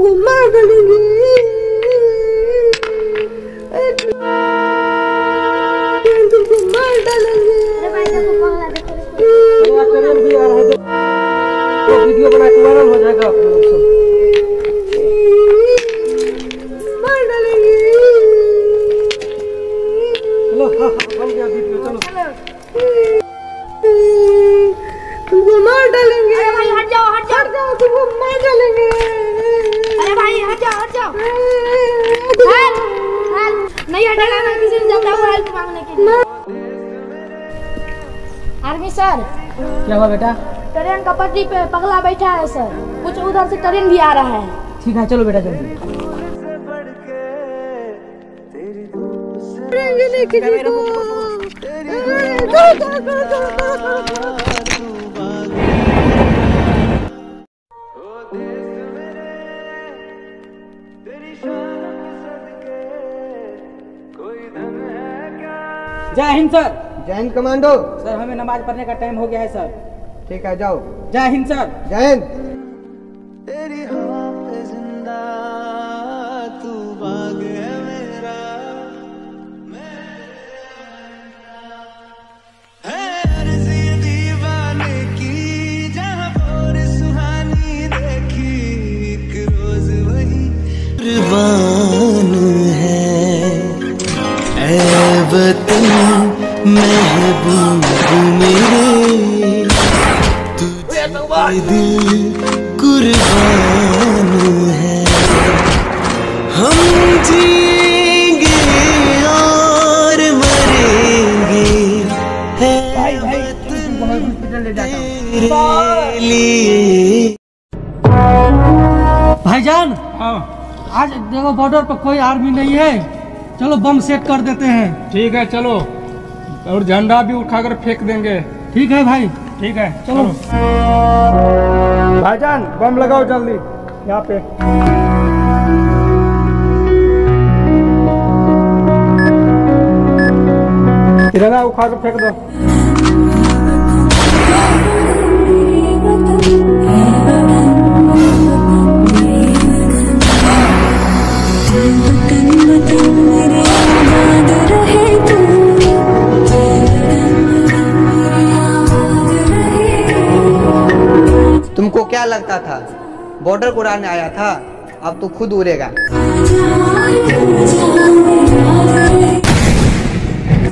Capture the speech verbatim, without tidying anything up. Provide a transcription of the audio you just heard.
तुमको मार डालेंगे। तुमको मार डालेंगे। वीडियो बना के वायरल हो जाएगा आप लोग सब। मार डालेंगे। चलो हाँ बन गया वीडियो, चलो तुमको मार डालेंगे। अरे भाई हट जाओ हट जाओ हट जाओ, तुमको मार डालेंगे। अरे भाई हट जाओ हट जाओ। हेल्प हेल्प नहीं हटेगा मैं किसी से जाता हूँ हेल्प मांगने के लिए। Army sir. क्या हुआ बेटा? ट्रेन का पटरी पे पगला बैठा है सर, कुछ उधर से ट्रेन भी आ रहा है। ठीक है चलो बेटा जल्दी। नहीं किसी को। जय हिंद सर। जय हिंद कमांडो। सर हमें नमाज पढ़ने का टाइम हो गया है सर। ठीक है जाओ। जय हिंद सर। जय हिंद। तेरी हवा पे जिंदा तू बाग है मेरा, है अर्ज़ी दीवाने की जहाँ और सुहानी देखी, एक रोज वही कुर्बान है ऐ वतन महबूब मेरे, तुझे दिल कुर्बान है। हम जिएंगे और मरेंगे है वतन तेरे लिए। भाईजान आज देखो बॉर्डर पर कोई आर्मी नहीं है, चलो बम सेट कर देते हैं। ठीक है चलो, और झंडा भी उठाकर फेंक देंगे। ठीक है भाई। ठीक है चलो। भाईजान बम लगाओ जल्दी यहाँ पे। तिरंगा उखाड़ कर फेंक दो। तुमको क्या लगता था बॉर्डर को उड़ाने आया था? अब तू खुद उड़ेगा।